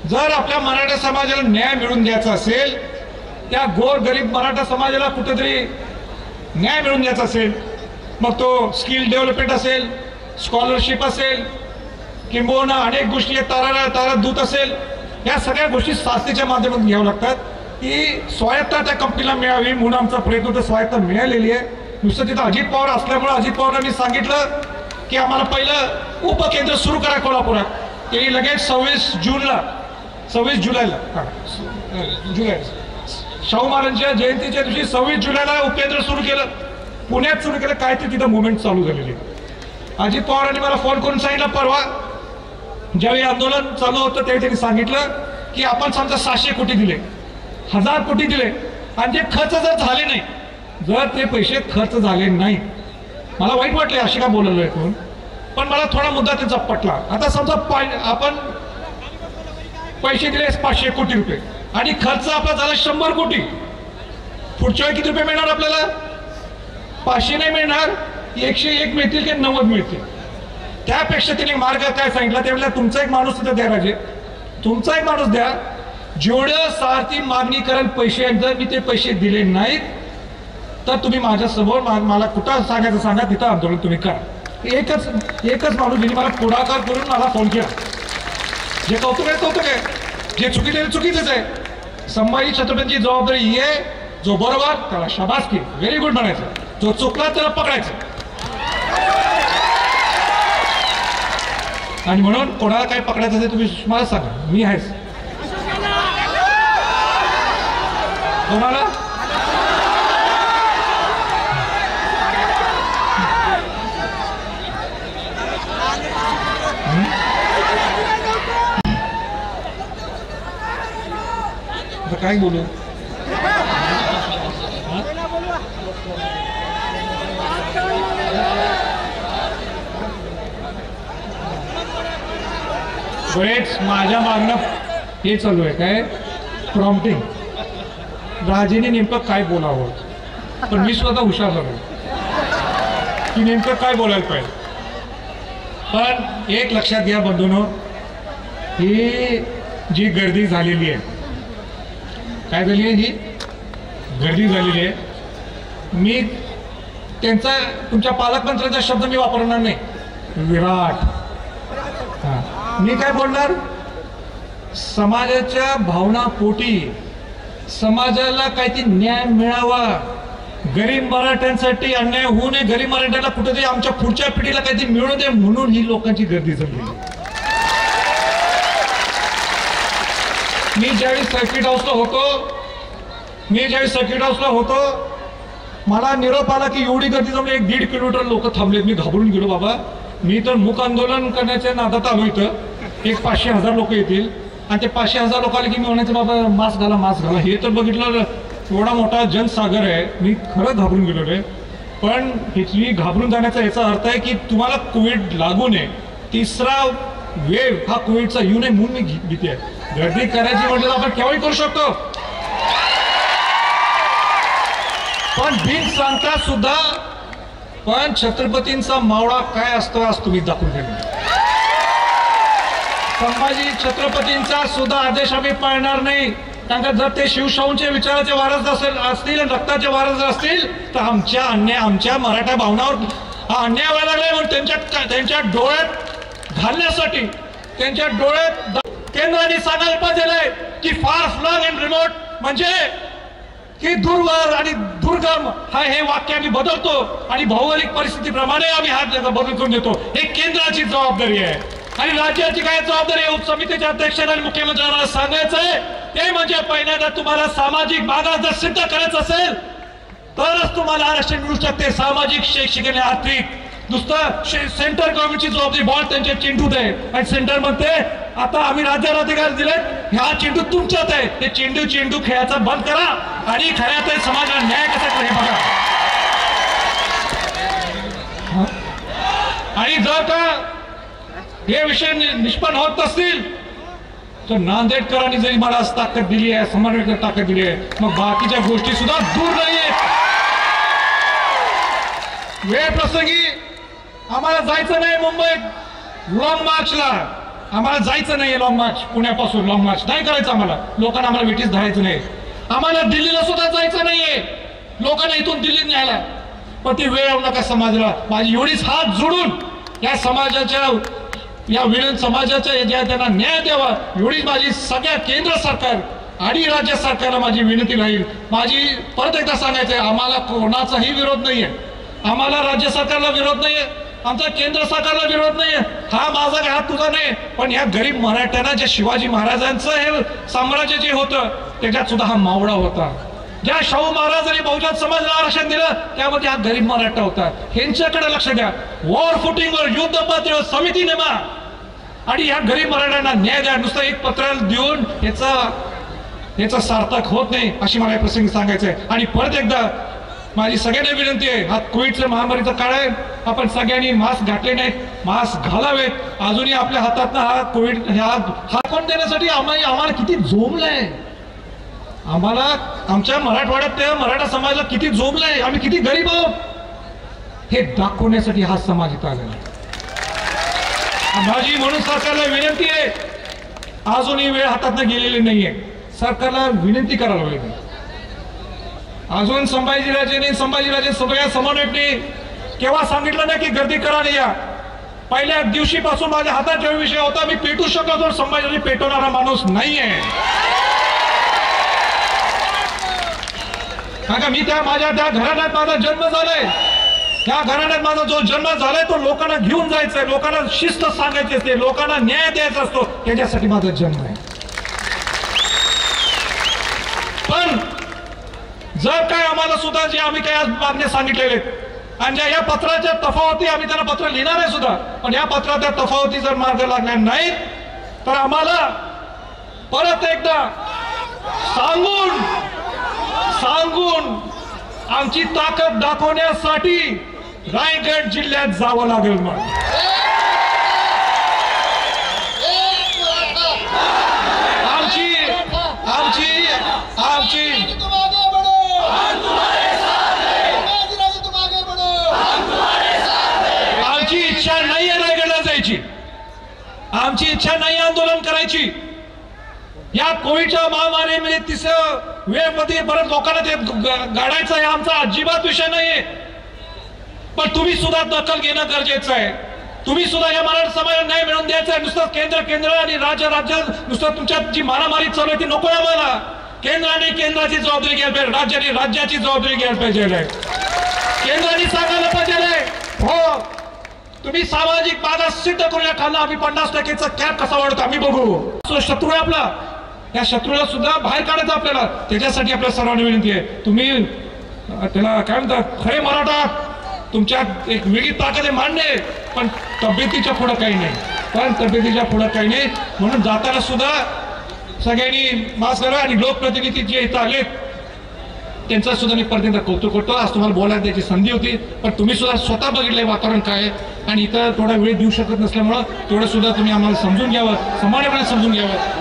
जर आपल्या मराठा समाजाला न्याय मिळवून द्यायचा असेल, त्या गोर गरीब मराठा समाजाला कुठेतरी न्याय मिळवून द्यायचा असेल, मग तो स्किल डेव्हलपमेंट असेल, स्कॉलरशिप असेल, किंबहुना अनेक गोष्टी तारा दूत असेल, या सगळ्या गोष्टी संस्थेच्या माध्यमातून घ्याव्या लागतात. की स्वायत्ता त्या कंपनीला मिळावी म्हणून आमचा प्रयत्न होता. स्वायत्ता मिळालेली आहे. नुसतं तिथं अजित पवार असल्यामुळे अजित पवारांना मी सांगितलं की आम्हाला पहिलं उपकेंद्र सुरू करा कोल्हापुरात. ते लगेच 26 जुलैला शाहू महाराजांच्या जयंतीच्या दिवशी 26 जुलैला उपकेंद्र सुरू केलं, पुण्यात सुरू केलं. काय ते तिथं मुवमेंट चालू झालेली. अजित पवारांनी मला फोन करून सांगितलं, परवा ज्यावेळी आंदोलन चालू होतं त्यावेळी त्यांनी सांगितलं की आपण समजा 700 कोटी दिले, 1000 कोटी दिले आणि ते खर्च जर झाले नाही, जर ते पैसे खर्च झाले नाही, मला वाईट वाटले अशी का बोललो आहे कोण, पण मला थोडा मुद्दा त्यांचा पटला. आता समजा आपण पैसे दिले 500 कोटी रुपये आणि खर्च आपला झाला 100 कोटी, पुढच्या वेळी किती रुपये मिळणार आपल्याला? 500 नाही मिळणार, 101 मिळतील की 90 मिळतील. त्यापेक्षा त्यांनी मार्ग काय सांगितला, त्यावेळेला तुमचा एक माणूस तिथं द्या राजे, तुमचा एक माणूस द्या, जेवढं सारथी मागणी करेल पैसे, जर मी ते पैसे दिले नाहीत तर तुम्ही माझ्यासमोर मला कुठं सांगायचं सांगा, तिथं आंदोलन तुम्ही करा. एकच माणूस ज्यांनी मला पुढाकार करून मला फोन केला. जे कौतुक आहे कौतुक आहे, जे चुकीचं आहे चुकीचंच आहे. संभाजी छत्रपतींची जबाबदारी ही आहे, जो बरोबर त्याला शाबासकी, व्हेरी गुड म्हणायचं, जो चुकला त्याला पकडायचं. आणि म्हणून कोणाला काय पकडायचं ते तुम्ही मला सांगा, मी आहेच. कोणाला काय बोलू? बरेच माझ्या मागणं हे चालू आहे, काय प्रॉम्प्टिंग, राजेने नेमकं काय बोलावं. पण मी स्वतः हुशार झालो की नेमकं काय बोलायला पाहिजे. पण एक लक्षात घ्या बंधूंनो, ही जी गर्दी झालेली आहे, काय झाली आहे, ही गर्दी झालेली आहे. मी त्यांचा, तुमच्या पालकमंत्र्यांचा शब्द मी वापरणार नाही, विराट. मी काय बोलणार, समाजाच्या भावनापोटी समाजाला काहीतरी न्याय मिळावा, गरीब मराठ्यांसाठी अन्याय होऊ नये, गरीब मराठ्यांना कुठेतरी आमच्या पुढच्या पिढीला काहीतरी मिळू दे म्हणून ही लोकांची गर्दी झाली. मी ज्यावेळी सर्किट हाऊसला होतो, मला निरोप आला की एवढी गर्दी जमली, 1-1.5 किलोमीटर लोक थांबलेत. मी घाबरून गेलो. बाबा मी तर मूक आंदोलन करण्याच्या नादात आलो. इथं एक 500,000 लोक येतील आणि ते 500,000 लोक आले की मी म्हणायचं बाबा मास्क घाला मास्क घाला. हे तर बघितलं एवढा मोठा जनसागर आहे, मी खरं घाबरून गेलो रे. पण ही घाबरून जाण्याचा याचा अर्थ आहे की तुम्हाला कोविड लागू नये, तिसरा वेव हा कोविडचा येऊ नये म्हणून मी भीती आहे. गर्दी करायची म्हटलं आपण केव्हाही करू शकतो, पण बिन सांगता सुद्धा. पण छत्रपतींचा मावळा काय असतो आज तुम्ही दाखवून दिला. संभाजी छत्रपतींचा सुद्धा आदेश आम्ही पाळणार नाही. कारण जर ते शिवशाहूंचे विचाराचे वारस असतील आणि रक्ताचे वारस असतील तर आमच्या मराठा भावनावर हा अन्याय व्हायला लागलाय. म्हणून त्यांच्या डोळ्यात घालण्यासाठी, त्यांच्या डोळ्यात केंद्राने सांगायला पाहिजे की फार फ्लंग अँड रिमोट म्हणजे की दूरवर आणि दुर्गम हे वाक्य आम्ही बदलतो आणि भौगोलिक परिस्थितीप्रमाणे आम्ही हा बदल करून देतो. हे केंद्राची जबाबदारी आहे आणि राज्याची काय जबाबदारी आहे. उपसमितीच्या अध्यक्षांना आणि मुख्यमंत्र्यांना सांगायचं आहे ते म्हणजे पहिल्यांदा तुम्हाला सामाजिक मागास जर सिद्ध करायचं असेल तरच तुम्हाला आरक्षण मिळू शकते, सामाजिक, शैक्षणिक आणि आर्थिक. नुसतं सेंट्रल गव्हर्नमेंटची जबाबदारी बॉल त्यांच्या चेंडूत आहे आणि सेंटर म्हणते आता आम्ही राज्याला अधिकार दिले, ह्या चेंडू तुमच्यात आहे, ते चेंडू खेळायचा बंद करा आणि खऱ्या समाजाला न्याय कसा हे बघा. आणि जर का हे विषय निष्पन्न होत असतील तर नांदेडकरांनी जरी मला ताकद दिली आहे, समन्वयक ताकद दिली आहे, मग बाकीच्या गोष्टी सुद्धा दूर नाही आहेत. वेळ प्रसंगी आम्हाला जायचं नाही मुंबईत लॉंग मार्चला, आम्हाला जायचं नाहीये लॉंग मार्च, पुण्यापासून लॉंग मार्च नाही करायचं आम्हाला. लोकांना आम्हाला वेटीस धरायचं नाही. आम्हाला दिल्लीला सुद्धा जायचं नाहीये लोकांना इथून दिल्लीत न्यायला. पण ती वेळ येऊ नका समाजाला. माझी एवढीच हात जोडून या समाजाच्या या विलीन समाजाच्या ज्या त्यांना न्याय द्यावा एवढीच माझी सगळ्या केंद्र सरकार आणि राज्य सरकारला माझी विनंती राहील. माझी परत एकदा सांगायचं आहे, आम्हाला कोणाचाही विरोध नाहीये. आम्हाला राज्य सरकारला विरोध नाहीये, आमचा केंद्र सरकारला विरोध नाहीये. हा माझा काय हात तुझा नाही. पण या गरीब मराठ्यांना जे शिवाजी महाराजांचं हे साम्राज्य जे होतं त्याच्यात सुद्धा हा मावळा होता. ज्या शाहू महाराजांनी बहुजन समाजाला आरक्षण दिलं त्यामध्ये हा गरीब मराठा होता. ह्यांच्याकडे लक्ष द्या. वॉर फुटिंगवर युद्ध पातळीवर समिती नेमा आणि या गरीब मराठ्यांना न्याय द्या. नुसतं एक पत्र देऊन याचा सार्थक होत नाही अशी मला प्रसंगी सांगायचं आहे. आणि परत एकदा माझी सगळ्यांना विनंती आहे, हा कोविडच्या महामारीचा काळ आहे. आपण सगळ्यांनी मास्क घातले नाहीत, मास्क घालावेत. अजूनही आपल्या हातात हा कोविड हा कोण देण्यासाठी आम्हाला किती झोंबलंय. आम्हाला आमच्या मराठवाड्यात त्या मराठा समाजाला किती झोंबलंय, आम्ही किती गरीब आहोत हे दाखवण्यासाठी हा समाज इथं आलेला. माझी म्हणून सरकारला विनंती आहे, अजूनही वेळ हातातनं गेलेली नाहीये. सरकारला विनंती करायला पाहिजे. अजून संभाजीराजे सगळ्या समन्वयकने केव्हा सांगितलं नाही की गर्दी करा नाही या. पहिल्या दिवशीपासून माझ्या हातात जो विषय होता मी पेटू शकलो तर संभाजीराजे पेटवणारा माणूस नाहीये. कारण मी माझ्या त्या घराण्यात माझा जन्म झालाय. त्या घराण्यात माझा जो जन्म झालाय तो लोकांना घेऊन जायचंय, लोकांना शिस्त सांगायची असते, लोकांना न्याय द्यायचा असतो, त्याच्यासाठी माझा जन्म आहे. पण जर काय आम्हाला सुद्धा जे आम्ही काय आज मागण्या सांगितलेले आणि ज्या या पत्राच्या तफावती आम्ही त्यांना पत्र लिहिणार आहे सुद्धा, पण या पत्राच्या तफावती जर मार्ग लागल्या नाहीत तर आम्हाला परत एकदा सांगून आमची ताकद दाखवण्यासाठी रायगड जिल्ह्यात जावं लागेल. मग आमची इच्छा नाही आहे रायगडला जायची, आमची इच्छा नाही आंदोलन करायची. या कोविडच्या महामारीमध्ये तिसऱ्या वेळेमध्ये परत लोकांना ते गाडायचं आहे आमचा अजिबात विषय नाहीये. पण तुम्ही सुद्धा दखल घेणं गरजेचं आहे. तुम्ही सुद्धा या मराठा समाजाला न्याय मिळवून द्यायचा आहे. नुसतं केंद्र आणि राज्य नुसतं तुमच्यात जी मारामारी चालू आहे ती नको आहे. आम्हाला केंद्राने केंद्राची जबाबदारी घ्यायला पाहिजे, राज्याने राज्याची जबाबदारी घ्यायला पाहिजे. केंद्राने सांगायला पाहिजे हो तुम्ही सामाजिक मागास सिद्ध करूया खाल्ला आम्ही 50% कॅप कसा वाढतो आम्ही बघू. शत्रू आहे आपला, त्या शत्रूला सुद्धा बाहेर काढायचं आपल्याला. त्याच्यासाठी आपल्या सर्वांनी विनंती आहे, तुम्ही त्याला काय म्हणतात खरे मराठा तुमच्यात एक वेगळी ताकद आहे मान्य आहे, पण तब्येतीच्या पुढं काही नाही. म्हणून जाताना सुद्धा सगळ्यांनी मास्क करा. आणि लोकप्रतिनिधी जे इथं आले त्यांचा सुद्धा मी परत कौतुक करतो. आज तुम्हाला बोलायला द्यायची संधी होती, पण तुम्ही सुद्धा स्वतः बघितलंय वातावरण काय आहे आणि इथं थोडा वेळ देऊ शकत नसल्यामुळं तेवढं सुद्धा तुम्ही आम्हाला समजून घ्यावं, समानपणे समजून घ्यावं.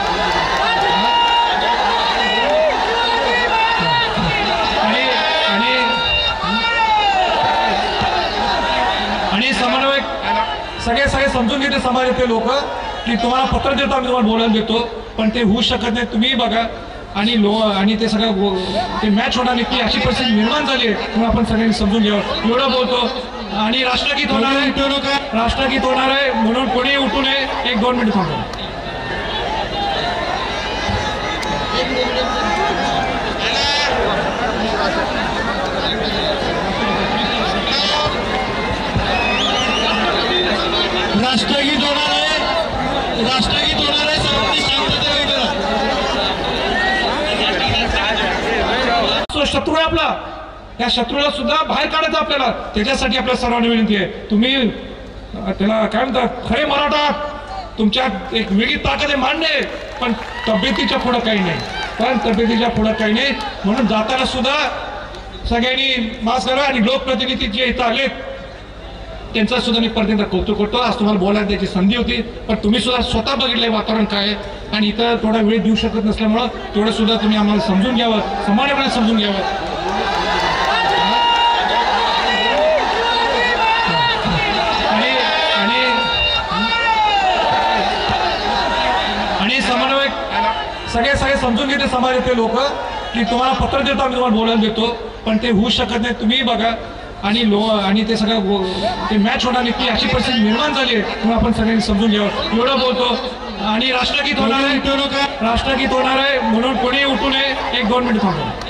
आणि समन्वयक सगळे समजून घेते समाजातले लोक की तुम्हाला पत्र देतो आम्ही तुम्हाला बोलायला देतो, पण ते होऊ शकत नाही. तुम्ही बघा आणि ते सगळं ते मॅच होणार नाही की अशी परिस्थिती निर्माण झाली आहे. म्हणून आपण सगळ्यांनी समजून घ्यावं एवढं बोलतो. आणि राष्ट्रगीत होणार आहे म्हणून कोणी उठू नये. 1-2 मिनिट थांबतो. राष्ट्रगीत होणार आहे. शत्रू आहे आपला, त्या शत्रूला सुद्धा बाहेर काढायचं आपल्याला. त्याच्यासाठी आपल्या सर्वांनी विनंती आहे, तुम्ही त्याला काय म्हणतात खरे मराठा तुमच्यात एक वेगळी ताकद आहे मान्य आहे, पण तब्येतीच्या पुढं काही नाही. म्हणून जाताना सुद्धा सगळ्यांनी मास्क करा. आणि लोकप्रतिनिधी जे इथं आले त्यांचा सुद्धा मी परत कौतुक करतो. आज तुम्हाला बोलायला द्यायची संधी होती, पण तुम्ही सुद्धा स्वतः बघितलंय वातावरण काय आहे आणि इथं थोडा वेळ देऊ शकत नसल्यामुळं तेवढं सुद्धा तुम्ही आम्हाला समजून घ्यावं, समानपणे समजून घ्यावं. सगळे सगळे समजून घेते समाजातले लोक की तुम्हाला पत्र देतो, आम्ही तुम्हाला बोलायला देतो, पण ते होऊ शकत नाही. तुम्ही बघा आणि ते सगळं ते मॅच होणार नाही, ती अशी परिस्थिती निर्माण झाली आहे. म्हणून आपण सगळ्यांनी समजून घ्यावं. एवढं बोलतो आणि राष्ट्रगीत होणार आहे, राष्ट्रगीत होणार आहे म्हणून कोणी उठू नये. 1-2 मिनिट थांबा.